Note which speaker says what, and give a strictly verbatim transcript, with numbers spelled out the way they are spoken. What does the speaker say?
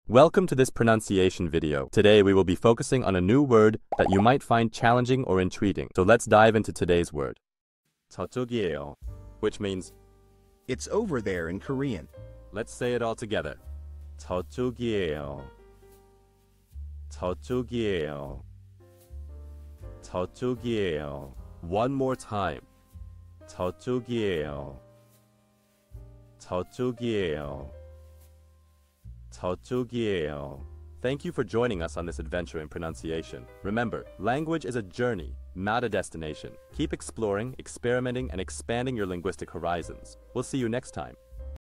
Speaker 1: Welcome to this pronunciation video. Today we will be focusing on a new word that you might find challenging or intriguing. So let's dive into today's word. 저쪽이에요, which means
Speaker 2: it's over there in Korean.
Speaker 1: Let's say it all together. 저쪽이에요. 저쪽이에요. 저쪽이에요. One more time. 저쪽이에요. 저쪽이에요. 저쪽이에요. Thank you for joining us on this adventure in pronunciation. Remember, language is a journey, not a destination. Keep exploring, experimenting, and expanding your linguistic horizons. We'll see you next time.